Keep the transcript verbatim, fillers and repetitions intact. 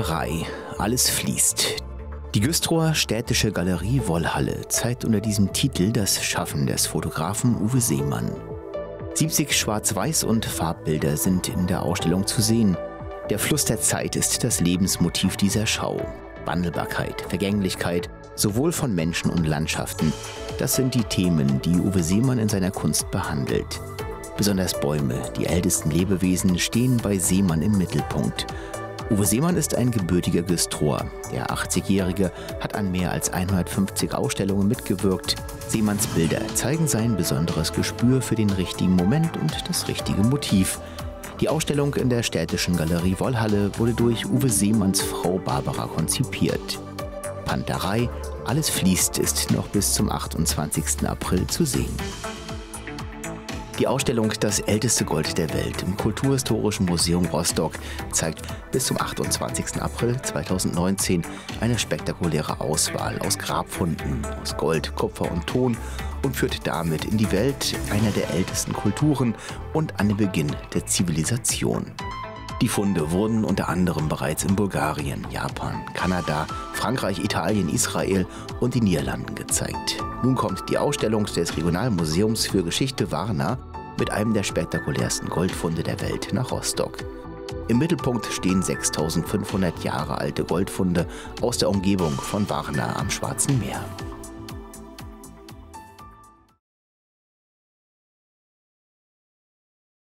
Panterei. Alles fließt. Die Güstrower Städtische Galerie Wollhalle zeigt unter diesem Titel das Schaffen des Fotografen Uwe Seemann. siebzig Schwarz-Weiß- und Farbbilder sind in der Ausstellung zu sehen. Der Fluss der Zeit ist das Lebensmotiv dieser Schau. Wandelbarkeit, Vergänglichkeit, sowohl von Menschen und Landschaften. Das sind die Themen, die Uwe Seemann in seiner Kunst behandelt. Besonders Bäume, die ältesten Lebewesen, stehen bei Seemann im Mittelpunkt. Uwe Seemann ist ein gebürtiger Güstrower. Der achtzigjährige hat an mehr als hundertfünfzig Ausstellungen mitgewirkt. Seemanns Bilder zeigen sein besonderes Gespür für den richtigen Moment und das richtige Motiv. Die Ausstellung in der Städtischen Galerie Wollhalle wurde durch Uwe Seemanns Frau Barbara konzipiert. Panterei, alles fließt ist noch bis zum achtundzwanzigsten April zu sehen. Die Ausstellung Das älteste Gold der Welt im Kulturhistorischen Museum Rostock zeigt bis zum achtundzwanzigsten April zweitausendneunzehn eine spektakuläre Auswahl aus Grabfunden aus Gold, Kupfer und Ton und führt damit in die Welt einer der ältesten Kulturen und an den Beginn der Zivilisation. Die Funde wurden unter anderem bereits in Bulgarien, Japan, Kanada, Frankreich, Italien, Israel und den Niederlanden gezeigt. Nun kommt die Ausstellung des Regionalmuseums für Geschichte Warna mit einem der spektakulärsten Goldfunde der Welt nach Rostock. Im Mittelpunkt stehen sechstausendfünfhundert Jahre alte Goldfunde aus der Umgebung von Warna am Schwarzen Meer.